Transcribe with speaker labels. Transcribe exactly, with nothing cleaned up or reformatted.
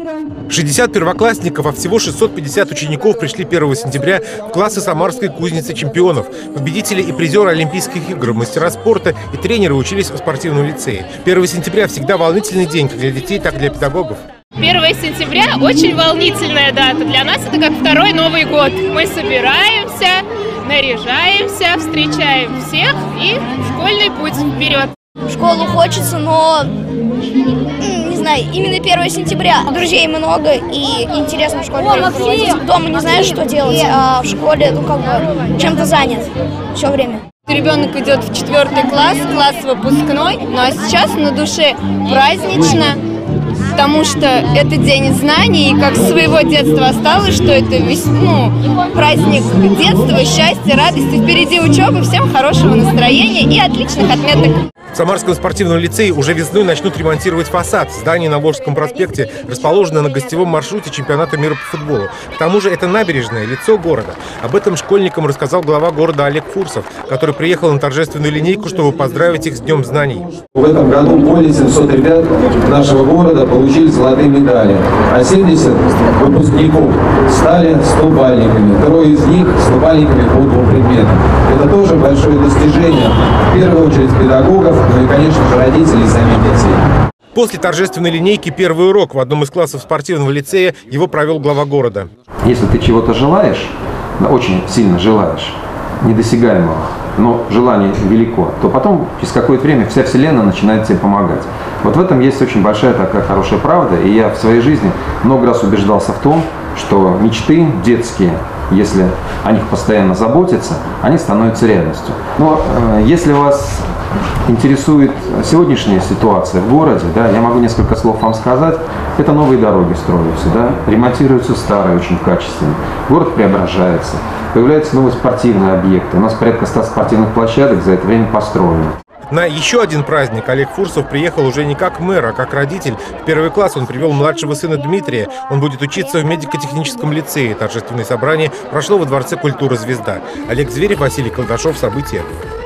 Speaker 1: шестьдесят первоклассников, а всего шестьсот пятьдесят учеников пришли первого сентября в классы Самарской кузницы чемпионов. Победители и призеры Олимпийских игр, мастера спорта и тренеры учились в спортивном лицее. первого сентября всегда волнительный день как для детей, так и для педагогов.
Speaker 2: первого сентября очень волнительная дата. Для нас это как второй Новый год. Мы собираемся, наряжаемся, встречаем всех и в школьный путь вперед.
Speaker 3: В школу хочется, но, не знаю, именно первого сентября. Друзей много и интересно в школе проводить. Дома не знаешь, что делать, а в школе, ну, как бы, чем-то занят все время.
Speaker 4: Ребенок идет в четвертый класс, класс выпускной, ну а сейчас на душе празднично, потому что это день знаний, и как с своего детства осталось, что это весь, ну, праздник детства, счастья, радости. Впереди учеба, всем хорошего настроения и отличных отметок.
Speaker 1: В Самарском спортивном лицее уже весной начнут ремонтировать фасад. Здание на Волжском проспекте расположено на гостевом маршруте чемпионата мира по футболу. К тому же это набережная, лицо города. Об этом школьникам рассказал глава города Олег Фурсов, который приехал на торжественную линейку, чтобы поздравить их с Днем знаний.
Speaker 5: В этом году более семисот ребят нашего города получили золотые медали, а семьдесят выпускников стали стобальниками. Трое из них стобальниками по двум предметам. Это тоже большое достижение, в первую очередь педагогов, ну и, конечно же, родителей и самих детей.
Speaker 1: После торжественной линейки первый урок в одном из классов спортивного лицея его провел глава города.
Speaker 6: Если ты чего-то желаешь, очень сильно желаешь, недосягаемого, но желание велико, то потом через какое-то время вся вселенная начинает тебе помогать. Вот в этом есть очень большая такая хорошая правда, и я в своей жизни много раз убеждался в том, что мечты детские, если о них постоянно заботиться, они становятся реальностью. Но э, если вас интересует сегодняшняя ситуация в городе, да, я могу несколько слов вам сказать. Это новые дороги строятся, да, ремонтируются старые очень качественно. Город преображается, появляются новые спортивные объекты. У нас порядка ста спортивных площадок за это время построено.
Speaker 1: На еще один праздник Олег Фурсов приехал уже не как мэр, а как родитель. В первый класс он привел младшего сына Дмитрия. Он будет учиться в медико-техническом лицее. Торжественное собрание прошло во Дворце культуры «Звезда». Олег Зверев, Василий Колдашов. События.